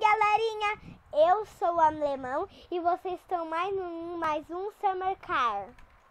galerinha, eu sou o Alemão e vocês estão mais um Summer Car.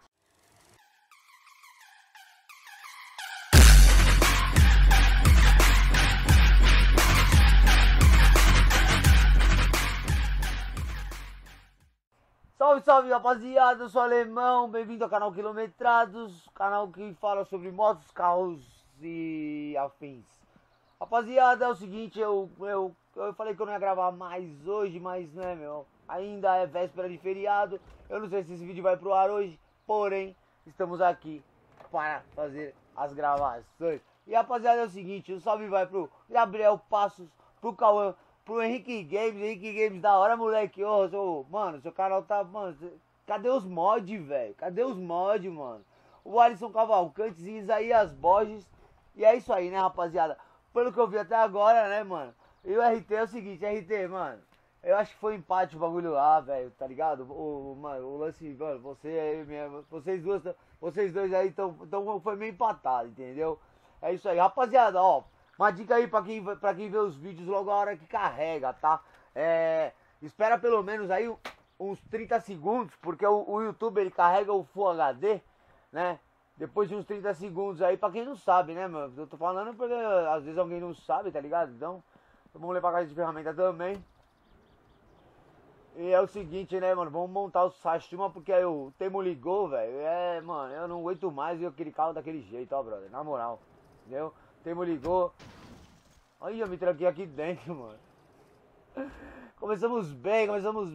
Salve, salve rapaziada, eu sou o Alemão, bem-vindo ao canal Quilometrados, canal que fala sobre motos, carros e afins. Rapaziada, é o seguinte, eu falei que eu não ia gravar mais hoje, mas né, ainda é véspera de feriado. Eu não sei se esse vídeo vai pro ar hoje, porém, estamos aqui para fazer as gravações. E rapaziada, é o seguinte, o salve vai pro Gabriel Passos, pro Cauã, pro Henrique Games da hora, moleque. Mano, seu canal tá, mano, cadê os mods, velho? Cadê os mods, mano? O Alisson Cavalcantes e Isaías Borges. E é isso aí, né, rapaziada? Pelo que eu vi até agora, né, mano? E o RT é o seguinte, RT, mano, eu acho que foi empate o bagulho lá, velho, tá ligado? Mano, o lance, mano, você aí mesmo, vocês dois aí então foi meio empatado, entendeu? É isso aí, rapaziada, ó, uma dica aí pra quem vê os vídeos logo a hora que carrega, tá? Espera pelo menos aí uns 30 segundos, porque o YouTube ele carrega o Full HD, né? Depois de uns 30 segundos aí, pra quem não sabe, né, mano? Eu tô falando porque às vezes alguém não sabe, tá ligado? Então, vamos levar a caixa de ferramenta também. E é o seguinte, né, mano? Vamos montar o Sashima porque aí o Temo ligou, velho. Mano, eu não aguento mais ver aquele carro daquele jeito, ó, brother. Na moral, entendeu? Temo ligou. Aí eu me tranquei aqui dentro, mano. Começamos bem.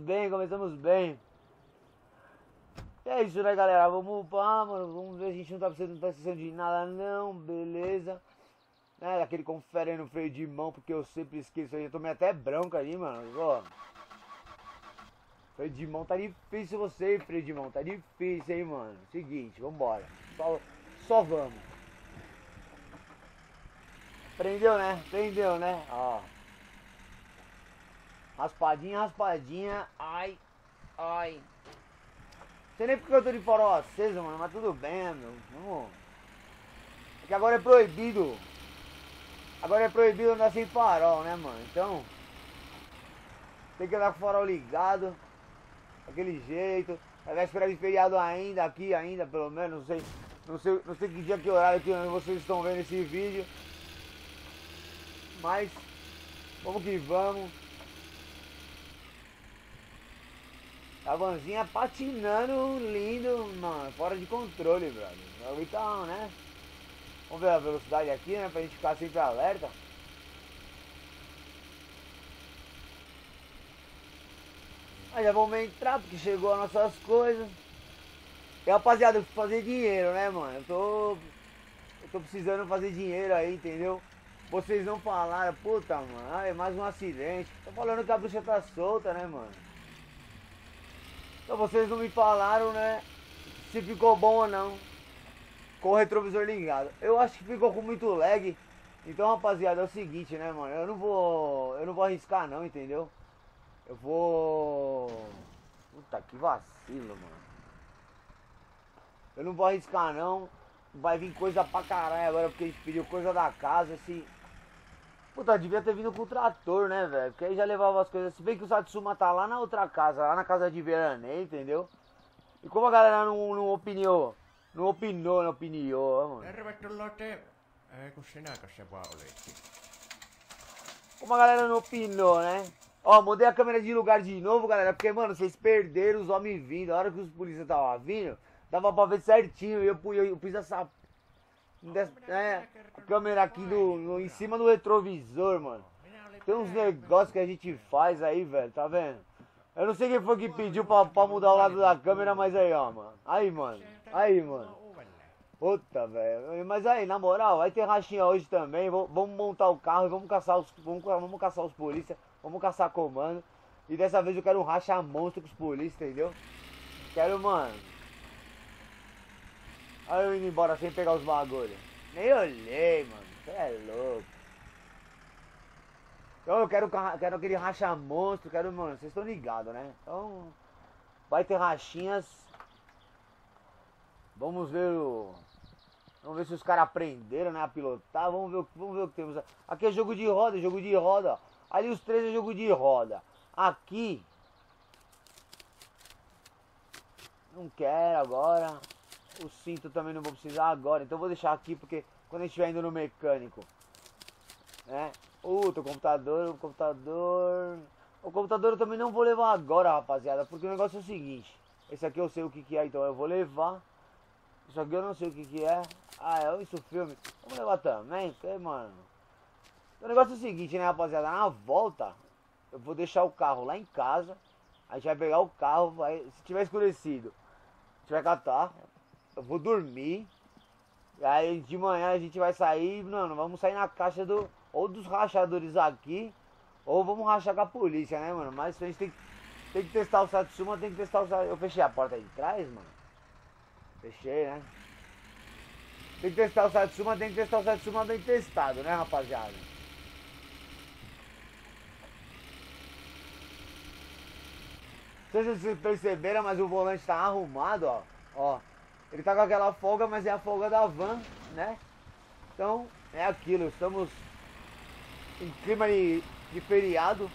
E é isso, né, galera? Vamos upar, mano. Vamos ver se a gente não tá precisando de nada, não. Beleza. Aquele confere aí no freio de mão, porque eu sempre esqueço aí. Eu tomei até bronca ali, mano. Ó. Freio de mão tá difícil você, freio de mão. Tá difícil, hein, mano. Seguinte, vambora. Só vamos. Prendeu, né? Ó. Raspadinha. Ai. Não sei nem porque eu tô de farol aceso, mano, mas tudo bem, meu. Vamos. É que agora é proibido. Andar sem farol, né, mano? Então, tem que andar com o farol ligado. Daquele jeito. Vai esperar de feriado ainda, pelo menos. Não sei que dia, que horário que vocês estão vendo esse vídeo. Mas, vamos que vamos. A vanzinha patinando lindo, mano, fora de controle, brother. Então, né? Vamos ver a velocidade aqui, né? Pra gente ficar sempre alerta. Mas já vamos entrar, porque chegou as nossas coisas. E rapaziada, eu preciso fazer dinheiro, né, mano? Eu tô precisando fazer dinheiro aí, entendeu? Vocês não falaram, puta, mano, é mais um acidente. Tô falando que a bruxa tá solta, né, mano? Então vocês não me falaram, né, se ficou bom ou não com o retrovisor ligado. Eu acho que ficou com muito lag. Então, rapaziada, é o seguinte, né, mano, eu não vou arriscar não, entendeu? Eu vou... Puta, que vacilo, mano. Eu não vou arriscar não. Vai vir coisa pra caralho agora, porque a gente pediu coisa da casa, assim. Puta, devia ter vindo com o trator, né, velho? Porque aí já levava as coisas. Se bem que o Satsuma tá lá na outra casa, lá na casa de veraneio, entendeu? E como a galera não opinou, mano. Como a galera não opinou, né? Ó, mudei a câmera de lugar de novo, galera. Porque, mano, vocês perderam os homens vindo. A hora que os polícias estavam vindo, dava pra ver certinho. E eu pus essa... a câmera aqui em cima do retrovisor, mano. Tem uns negócios que a gente faz aí, velho, tá vendo? Eu não sei quem foi que pediu pra mudar o lado da câmera, mas aí, ó, mano. Aí, mano. Puta, velho. Mas aí, na moral, vai ter rachinha hoje também. Vamos montar o carro e vamos caçar os polícia. Vamos caçar comando. E dessa vez eu quero um racha monstro com os polícia, entendeu? Quero, mano. Olha eu indo embora sem pegar os bagulhos. Nem olhei, mano. Você é louco. Então eu quero aquele racha monstro. Mano, vocês estão ligados, né? Então, vai ter rachinhas. Vamos ver se os caras aprenderam, né, a pilotar. Vamos ver o que temos. Aqui é jogo de roda, ó. Ali os três é jogo de roda. Aqui não quero agora. O cinto também não vou precisar agora. Então eu vou deixar aqui porque quando a gente estiver indo no mecânico, né? Teu computador, o computador eu também não vou levar agora, rapaziada. Porque o negócio é o seguinte. Esse aqui eu sei o que que é, então eu vou levar. Isso aqui eu não sei o que que é. Ah, é isso filme. Vamos levar também, porque, mano. O negócio é o seguinte, né, rapaziada? Na volta, eu vou deixar o carro lá em casa. A gente vai pegar o carro, se tiver escurecido, a gente vai catar. Eu vou dormir. E aí de manhã a gente vai sair, mano, vamos sair na caixa ou dos rachadores aqui, ou vamos rachar com a polícia, né, mano? Mas a gente tem que testar o Satsuma, tem que testar o Satsuma. Eu fechei a porta aí de trás, mano. Fechei, né? Tem que testar o Satsuma, tem que testar o Satsuma bem testado, né, rapaziada? Não sei se vocês perceberam, mas o volante tá arrumado, ó. Ó. Ele tá com aquela folga, mas é a folga da van, né? Então, é aquilo. Estamos em clima de feriado.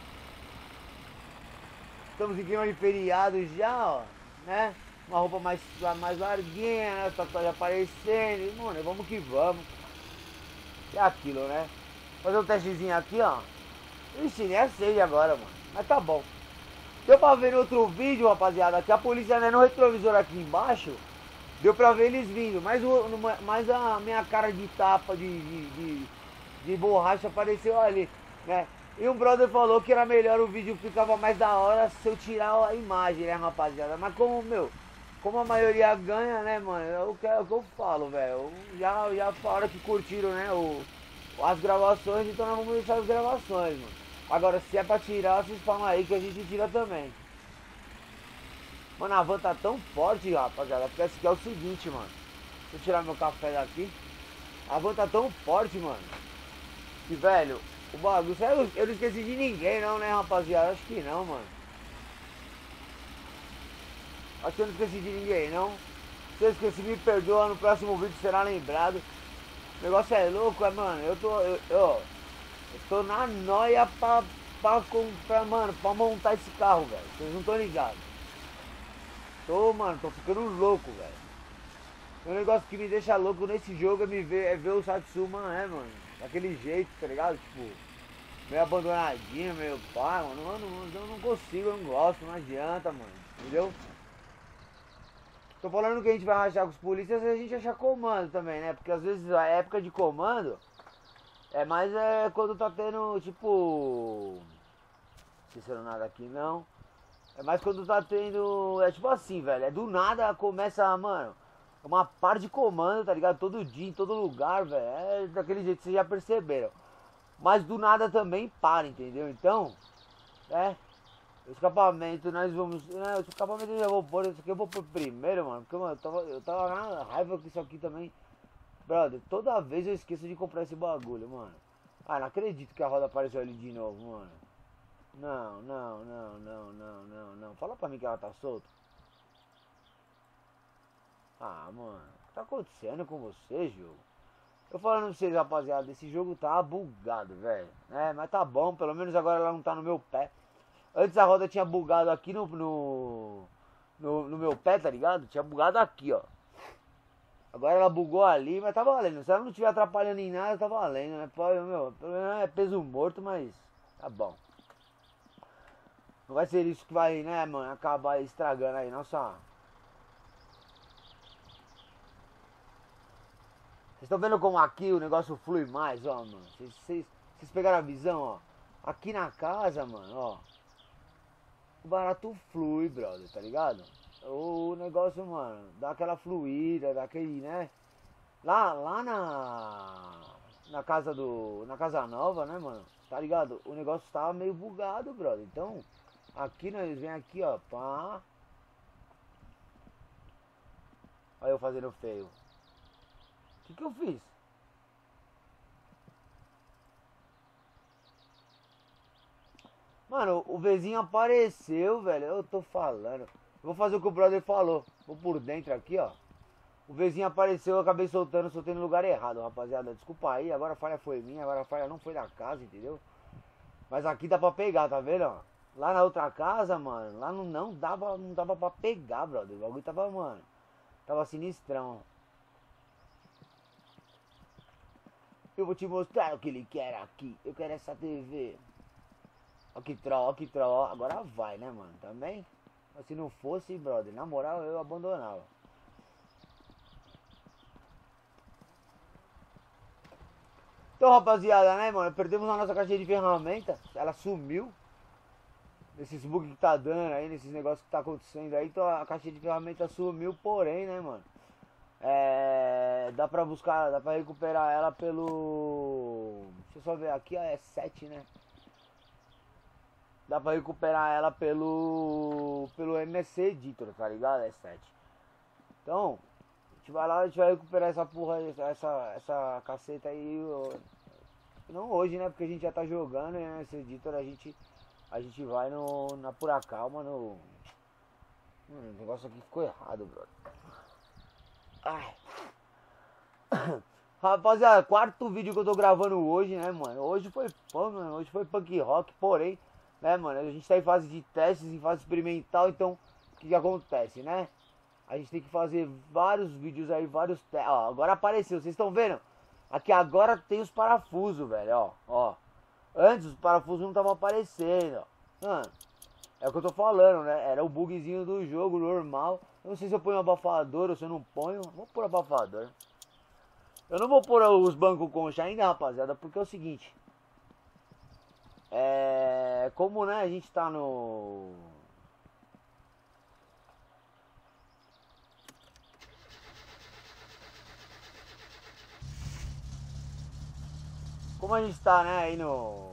Estamos em clima de feriado já, ó. Né? Uma roupa mais larguinha, né? Tatuagem aparecendo. E, mano, vamos que vamos. É aquilo, né? Fazer um testezinho aqui, ó. Ixi, nem é sede agora, mano. Mas tá bom. Deu pra ver no outro vídeo, rapaziada, que a polícia, né, no retrovisor aqui embaixo, deu pra ver eles vindo. Mas a minha cara de tapa de borracha apareceu ali, né? E um brother falou que era melhor, o vídeo ficava mais da hora se eu tirar a imagem, né, rapaziada? Mas como a maioria ganha, né, mano, é o que eu falo, velho. Já falaram que curtiram, né, as gravações, então nós vamos deixar as gravações, mano. Agora, se é pra tirar, vocês falam aí que a gente tira também. Mano, a van tá tão forte, rapaziada, porque esse aqui é o seguinte, mano. Deixa eu tirar meu café daqui. A van tá tão forte, mano, que, velho, o bagulho... Eu não esqueci de ninguém, não, né, rapaziada? Acho que não, mano. Acho que eu não esqueci de ninguém, não. Se eu esqueci, me perdoa, no próximo vídeo será lembrado. O negócio é louco, mano. Eu tô na noia pra montar esse carro, velho. Vocês não estão ligados. Mano, tô ficando louco, velho. O negócio que me deixa louco nesse jogo é ver o Satsuma, né, mano? Daquele jeito, tá ligado? Tipo, meio abandonadinho, meio pá, mano. Eu não consigo, eu não gosto, não adianta, mano. Entendeu? Tô falando que a gente vai rachar com os polícias e a gente achar comando também, né? Porque às vezes a época de comando é mais quando tá tendo, tipo... Não sei se nada aqui, não. É mais quando tá tendo... É tipo assim, velho. É do nada começa, mano, uma par de comando, tá ligado? Todo dia, em todo lugar, velho. É daquele jeito que vocês já perceberam. Mas do nada também para, entendeu? Então, o escapamento nós vamos... o escapamento eu já vou pôr. Isso aqui eu vou pôr primeiro, mano. Porque, mano, eu tava na raiva com isso aqui também. Brother, toda vez eu esqueço de comprar esse bagulho, mano. Ah, não acredito que a roda apareceu ali de novo, mano. Não. Fala pra mim que ela tá solta. Ah, mano, o que tá acontecendo com você, jogo? Eu falando pra vocês, rapaziada, esse jogo tá bugado, velho. Mas tá bom, pelo menos agora ela não tá no meu pé. Antes a roda tinha bugado aqui no meu pé, tá ligado? Tinha bugado aqui, ó. Agora ela bugou ali, mas tá valendo. Se ela não estiver atrapalhando em nada, tá valendo, né? Pelo menos é peso morto, mas tá bom. Não vai ser isso que vai, né, mano, acabar estragando aí, nossa. Vocês estão vendo como aqui o negócio flui mais, ó, mano. Vocês pegaram a visão, ó. Aqui na casa, mano, ó. O barato flui, brother, tá ligado? O negócio, mano, dá aquela fluida, daquele, né? Lá na casa nova, né, mano? Tá ligado? O negócio tava meio bugado, brother. Então, aqui nós vem aqui, ó, pá. Olha eu fazendo feio. O que eu fiz? Mano, o vizinho apareceu, velho. Eu tô falando. Eu vou fazer o que o brother falou. Vou por dentro aqui, ó. O vizinho apareceu, eu acabei soltei no lugar errado, rapaziada. Desculpa aí, agora a falha foi minha, agora a falha não foi da casa, entendeu? Mas aqui dá pra pegar, tá vendo, ó? Lá na outra casa, mano, lá não dava pra pegar, brother. O bagulho tava, mano, tava sinistrão. Eu vou te mostrar o que ele quer aqui. Eu quero essa TV. Ó que troll, ó que troll, ó. Agora vai, né, mano, também? Mas se não fosse, brother, na moral, eu abandonava. Então, rapaziada, né, mano, perdemos a nossa caixinha de ferramenta. Ela sumiu. Nesses bugs que tá dando aí, nesses negócios que tá acontecendo aí. Então a caixinha de ferramenta sumiu, porém, né, mano, dá pra buscar, dá pra recuperar ela pelo... Deixa eu só ver aqui, ó, é 7, né? Dá pra recuperar ela pelo MSC Editor, tá ligado? É 7. Então, a gente vai lá, a gente vai recuperar essa porra, essa caceta aí. Não hoje, né? Porque a gente já tá jogando, né? Esse Editor a gente vai na pura calma, no... o negócio aqui ficou errado, brother. Ai. Rapaziada, quarto vídeo que eu tô gravando hoje, né, mano? Hoje foi punk rock, porém, né, mano, a gente tá em fase de testes, em fase experimental, então, o que acontece, né? A gente tem que fazer vários vídeos aí, vários testes. Ó, agora apareceu, vocês estão vendo? Aqui agora tem os parafusos, velho, ó. Antes os parafusos não estavam aparecendo, ó. É o que eu tô falando, né? Era o bugzinho do jogo normal. Eu não sei se eu ponho um abafador ou se eu não ponho. Vou pôr abafador. Eu não vou pôr os bancos concha ainda, rapaziada, porque é o seguinte. Como, né, a gente tá no... Como a gente tá, né, aí no...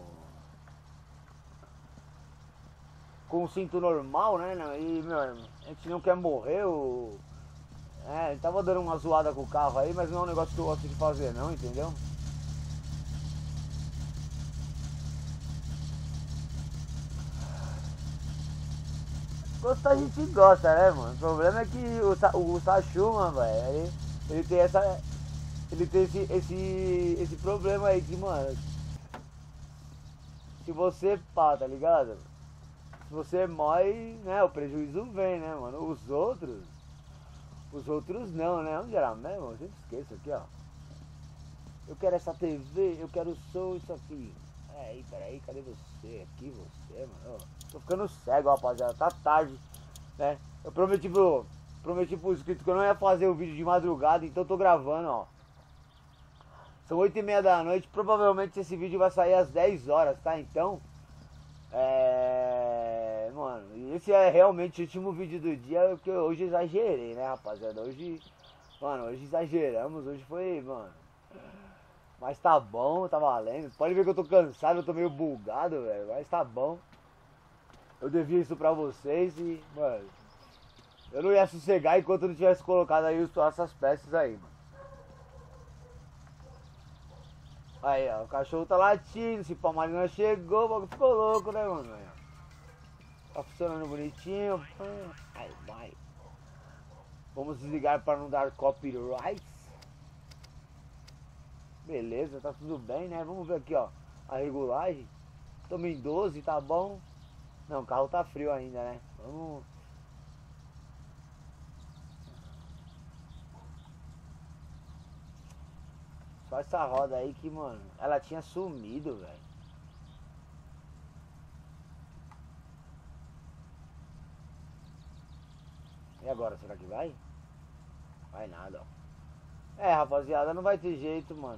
com o cinto normal, né, e, meu, a gente não quer morrer, ele tava dando uma zoada com o carro aí, mas não é um negócio que eu gosto de fazer não, entendeu? Gostar a gente gosta, né, mano? O problema é que o Sachuma, velho, ele tem essa... Ele tem esse problema aí que, mano... Se você pá, tá ligado? Se você morre, né, o prejuízo vem, né, mano? Os outros não, né? Onde era mesmo? Eu sempre esqueço aqui, ó. Eu quero essa TV, eu quero som, isso aqui. Peraí, cadê você? Aqui você, mano. Tô ficando cego, rapaziada. Tá tarde, né? Eu prometi pro inscrito que eu não ia fazer o vídeo de madrugada, então eu tô gravando, ó. São 8h30 da noite, provavelmente esse vídeo vai sair às 10 horas, tá? Então, mano, esse é realmente o último vídeo do dia, que hoje eu exagerei, né, rapaziada? Hoje exageramos, hoje foi, mano. Mas tá bom, tá valendo. Pode ver que eu tô cansado, eu tô meio bugado, velho, mas tá bom. Eu devia isso pra vocês e, mano, eu não ia sossegar enquanto eu não tivesse colocado aí essas peças aí, mano. Aí, ó, o cachorro tá latindo, se a Marina chegou, o bagulho ficou louco, né, mano? Aí, tá funcionando bonitinho. Aí, vai. Vamos desligar para não dar copyrights. Beleza, tá tudo bem, né? Vamos ver aqui, ó, a regulagem. Estamos em 12, tá bom? Não, o carro tá frio ainda, né? Vamos... Só essa roda aí que, mano, ela tinha sumido, velho. E agora, será que vai? Vai nada, ó. Rapaziada, não vai ter jeito, mano.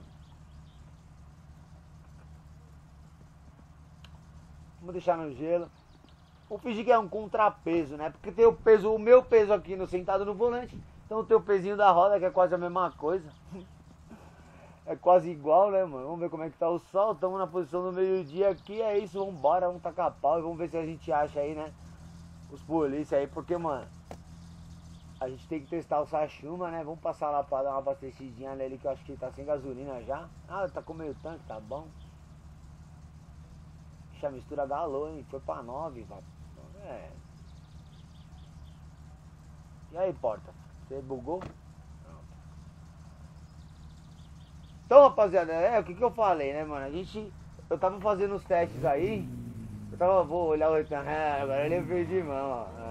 Vamos deixar no gelo. Vou fingir que é um contrapeso, né? Porque tem o meu peso aqui no sentado no volante. Então tem o pezinho da roda, que é quase a mesma coisa. É quase igual, né, mano? Vamos ver como é que tá o sol. Estamos na posição do meio-dia aqui. É isso, vambora, vamos tacar pau e vamos ver se a gente acha aí, né? Os polícia aí, porque, mano, a gente tem que testar o Sachuma, né? Vamos passar lá pra dar uma abastecidinha nele, que eu acho que ele tá sem gasolina já. Ah, tá com meio tanque, tá bom. Ixi, a mistura galou, hein? Foi pra 9, papo. E aí, porta? Você bugou? Então, rapaziada, o que eu falei, né, mano? A gente eu tava fazendo os testes aí. Vou olhar o retorno. Agora eu lembrei de mão, ó.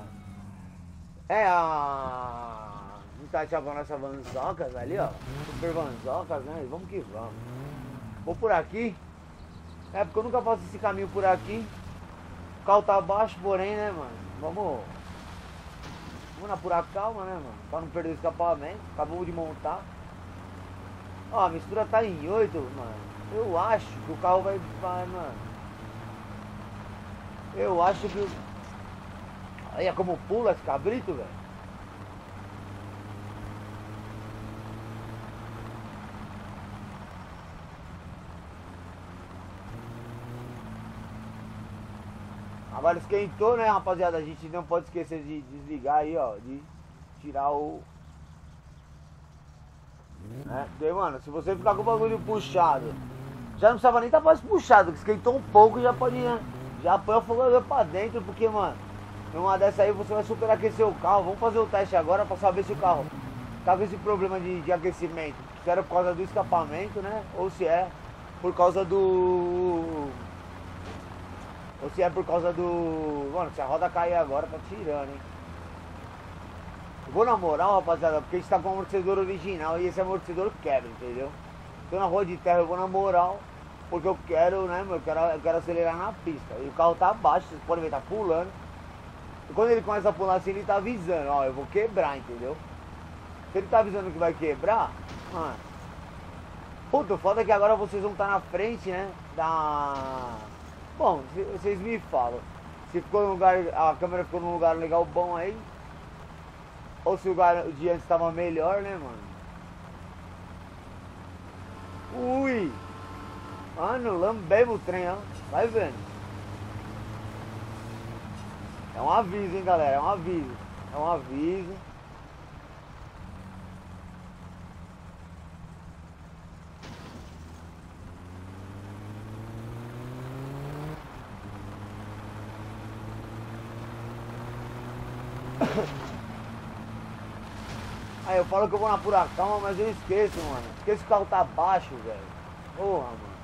Não tá chavando essa vanzocas ali, ó. Super vanzocas, né? Vamos que vamos. Vou por aqui. É porque eu nunca faço esse caminho por aqui. O carro tá baixo, porém, né, mano? Vamos na pura calma, né, mano? Pra não perder o escapamento. Acabamos de montar. Ó, a mistura tá em 8, mano. Eu acho que o carro vai, mano. Eu acho que... Olha como pula esse cabrito, velho. Agora esquentou, né, rapaziada? A gente não pode esquecer de desligar aí, ó. De tirar o... Porque, mano, se você ficar com o bagulho puxado, já não precisava nem estar mais puxado, que esquentou um pouco, já pode, né? Já põe o fogo pra dentro, porque, mano, numa dessa aí você vai superaquecer o carro. Vamos fazer o teste agora pra saber se o carro tá com esse problema de aquecimento. Se era por causa do escapamento, né? Ou se é por causa do... Ou se é por causa do... Mano, se a roda cair agora, tá tirando, hein? Eu vou na moral, rapaziada, porque a gente tá com o amortecedor original e esse amortecedor quebra, entendeu? Tô na rua de terra, eu vou na moral, porque eu quero, né, meu, eu quero acelerar na pista. E o carro tá abaixo, vocês podem ver, tá pulando. E quando ele começa a pular assim, ele tá avisando, ó, eu vou quebrar, entendeu? Se ele tá avisando que vai quebrar, mano... Puta, o foda é que agora vocês vão estar na frente, né, da... Bom, vocês me falam. Se ficou num lugar, a câmera ficou num lugar legal bom aí, ou se o lugar de antes estava melhor, né, mano? Ui! Mano, lambemos o trem, ó. Vai vendo. É um aviso, hein, galera. É um aviso. É um aviso. Aí eu falo que eu vou na pura calma, mas eu esqueço, mano. Esqueço que o carro tá baixo, velho. Porra, mano.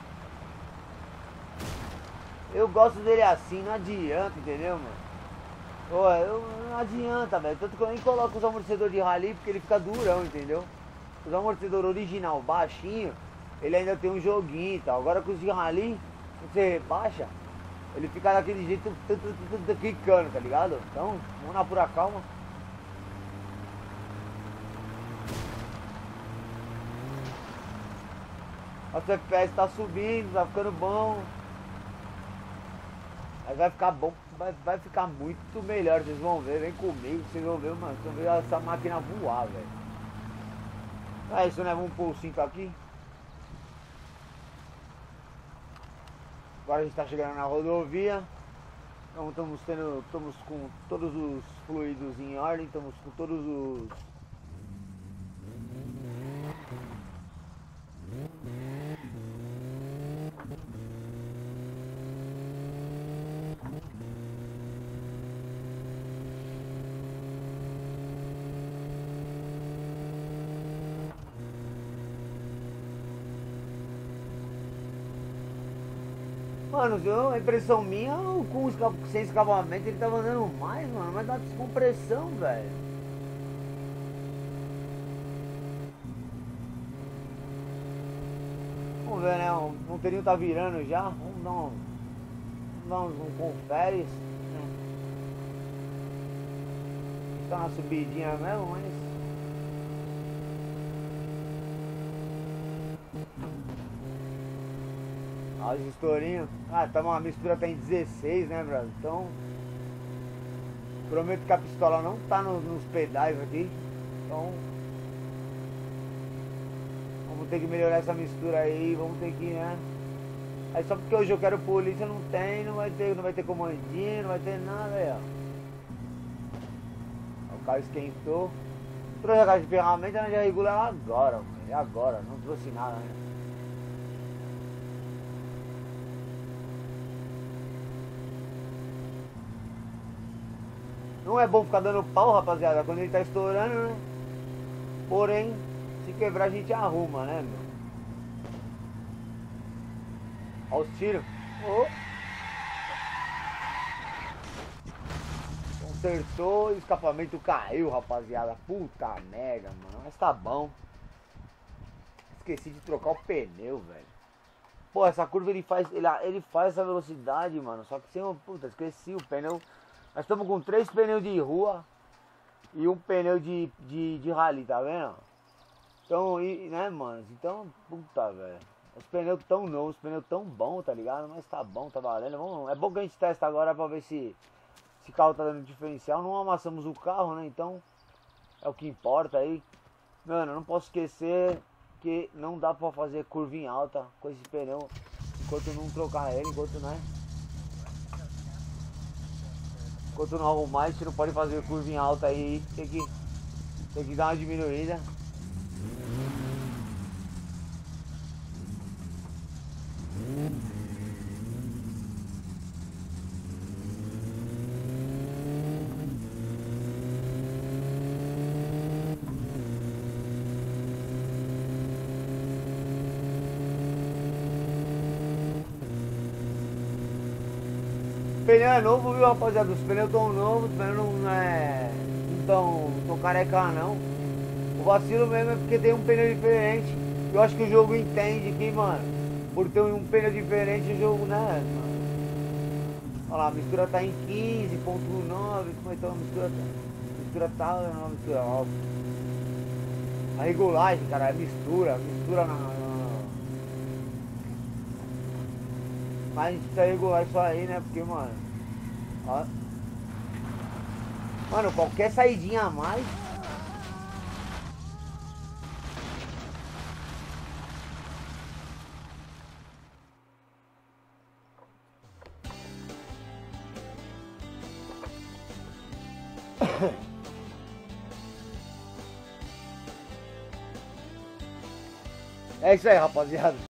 Eu gosto dele assim, não adianta, entendeu, mano? Pô, não adianta, velho. Tanto que eu nem coloco os amortecedores de rally porque ele fica durão, entendeu? Os amortecedores original, baixinho, ele ainda tem um joguinho e tal. Agora com os de rally, você baixa, ele fica daquele jeito, quicando, tá ligado? Então, vamos na pura calma. Nosso FPS tá subindo, tá ficando bom. Aí vai ficar bom, vai ficar muito melhor, vocês vão ver, vem comigo, vocês vão ver, mano, vocês vão ver essa máquina voar, velho. É isso, né? Vamos pôr o cinto aqui. Agora a gente tá chegando na rodovia. Então estamos com todos os fluidos em ordem, estamos com todos os... Mano, a impressão minha, sem escapamento ele tava andando mais, mano, mas dá descompressão, velho. Vamos ver, né? O monteirinho tá virando já. Vamos dar um confere. Tá na subidinha mesmo, mas... Olha os estourinhos. A mistura tá em 16, né, brother? Então, prometo que a pistola não tá nos pedais aqui. Então, vamos ter que melhorar essa mistura aí. Vamos ter que, né? Aí só porque hoje eu quero polícia, não vai ter comandinho, não vai ter nada aí, ó. O carro esquentou. Trouxe a caixa de ferramenta, né? Já regula ela agora, mano. É agora, não trouxe nada, né? Não é bom ficar dando pau, rapaziada, quando ele tá estourando, né? Porém, se quebrar a gente arruma, né, meu? Olha os tiros. Oh. Consertou e o escapamento caiu, rapaziada. Puta merda, mano. Mas tá bom. Esqueci de trocar o pneu, velho. Pô, essa curva ele faz essa velocidade, mano. Só que sem uma... Puta, esqueci o pneu. Nós estamos com 3 pneus de rua e um pneu de rally, tá vendo? Então, né, mano? Então, puta, velho. Os pneus tão novos, os pneus tão bons, tá ligado? Mas tá bom, tá valendo. Vamos, é bom que a gente testa agora pra ver se esse carro tá dando diferencial. Não amassamos o carro, né? Então, é o que importa aí. Mano, eu não posso esquecer que não dá pra fazer curva em alta com esse pneu enquanto não trocar ele, enquanto, né? Enquanto não arrumar, a gente não pode fazer curva em alta aí. Tem que dar uma diminuída. O pneu é novo, viu, rapaziada? Os pneus tão novos, os pneus não tão careca não. O vacilo mesmo é porque tem um pneu diferente. Eu acho que o jogo entende que, mano, por ter um pneu diferente, o jogo, né? Olha lá, a mistura tá em 15.9. Como é que tá a mistura? A mistura tá na mistura alta. A regulagem, cara, é mistura Mas a gente precisa regular isso aí, né? Porque, mano, ó. Mano, qualquer saidinha a mais. É isso aí, rapaziada.